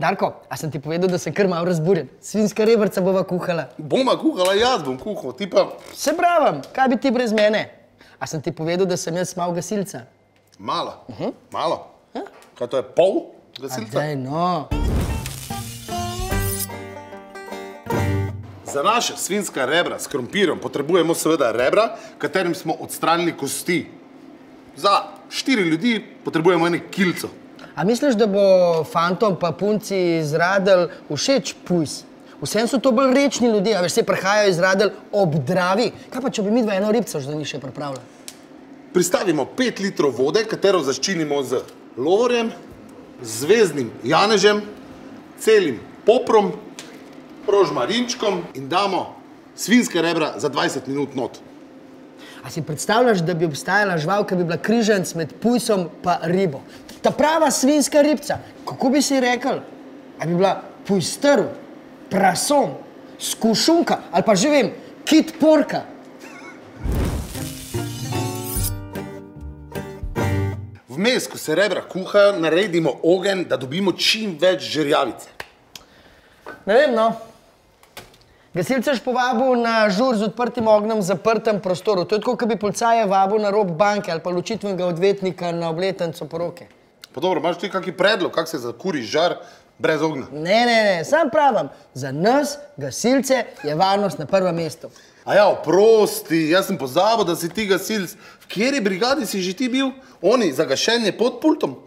Darko, a sem ti povedal, da sem kar malo razburjen? Svinjska rebrca bova kuhala. Boma kuhala, jaz bom kuhal, ti pa... Se pravim, kaj bi ti brez mene? A sem ti povedal, da sem jaz malo gasilca? Malo? Malo? Kaj to je, pol gasilca? Daj, no. Za naše svinjska rebra s krompirjem potrebujemo seveda rebra, katerim smo odstranili kosti. Za 4 ljudi potrebujemo ene kilco. A misliš, da bo fantom pa punci iz Radelj všeč pujs? Vsem so to bolj rečni ljudje, a veš, se prihajajo iz Radelj ob Dravi. Kaj pa, če bi midva eno ribco že za njih še pripravila? Pristavimo 5 litrov vode, katero zaščinimo z lovorjem, zvezdnim janežem, celim poprom, rožmarinčkom in damo svinjske rebra za 20 minut not. A si predstavljaš, da bi obstajala žival, ki bi bila križanc med pujsom pa ribo? Ta prava svinjska ribca, kako bi si rekel? A bi bila pujstrv, prason, skušunka ali pa že vem, kit porka? Vmes, ko se rebra kuhajo, naredimo ogenj, da dobimo čim več žerjavice. Ne vem, no. Gasilce je povabil na žur z odprtim ognjem v zaprtem prostoru. To je tako, kot bi policaje vabil na rob banke ali pa ločitvenega odvetnika na obletnico poroke. Pa dobro, imaš ti kakšen predlog, kako se zakuri žar brez ognja? Ne, sam pravim, za nas, gasilce, je varnost na prvem mestu. A ja, oprosti, jaz sem pozabil, da si ti gasilc. V kateri brigadi si že ti bil? Oni, za gašenje pod pultom?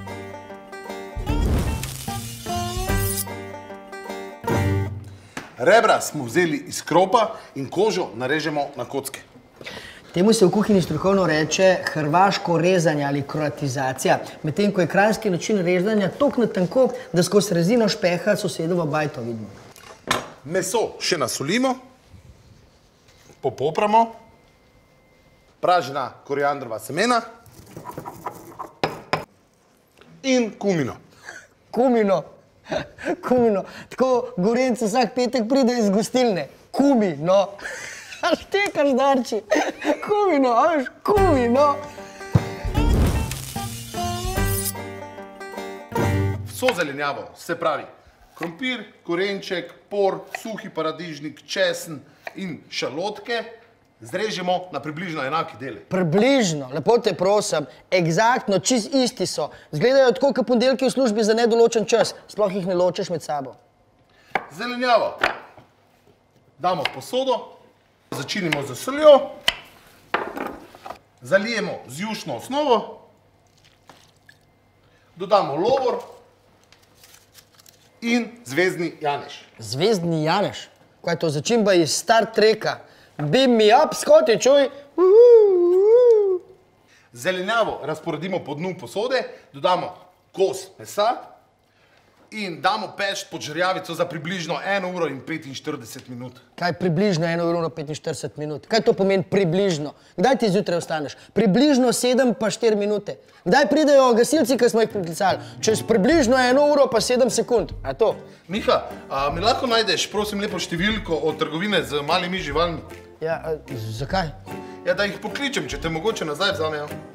Rebra smo vzeli iz kropa in kožo narežemo na kocke. Temu se v kuhinji strokovno reče hrvaško rezanje ali kroatizacija, medtem ko je kranjski način rezanja toliko na tanko, da skozi rezino špeha sosedovo bajto vidimo. Meso še nasolimo, popopramo, pražena koriandrova semena in kumino. Kumino. Kumino. Tako Gorenc vsak petek pride iz gostilne. Kumino. A štekaš, Darči? Kumino, a veš, kumino. Vso zelenjavo, se pravi krompir, korenček, por, suhi paradižnik, česen in šalotke zrežemo na približno enaki deli. Približno, lepo te prosim, egzaktno, čist isti so. Zgledajo tako, kot ponedeljki v službi za nedoločen čas. Sploh jih ne ločeš med sabo. Zelenjavo damo v posodo, začinimo z soljo, zalijemo z jušno osnovo, dodamo lovor in zvezdni janež. Zvezdni janež? Kaj je to, začimba iz Star Treka? Beam me up, Scotty, čuj! Zelenjavo razporedimo po dnu posode, dodamo kos mesa in damo peči pod žerjavico za približno 1 uro in 45 minut. Kaj približno 1 uro in 45 minut? Kaj to pomeni približno? Kdaj ti zjutraj ostaneš? Približno 7 pa 4 minute. Kdaj pridejo gasilci, ki smo jih priklicali? Čez približno 1 uro pa 7 sekund. A to? Miha, mi lahko najdeš, prosim, lepo številko od trgovine z malimi živalmi? Ja, zakaj? Ja, da jih pokličem, če te mogoče nazaj vzamejo.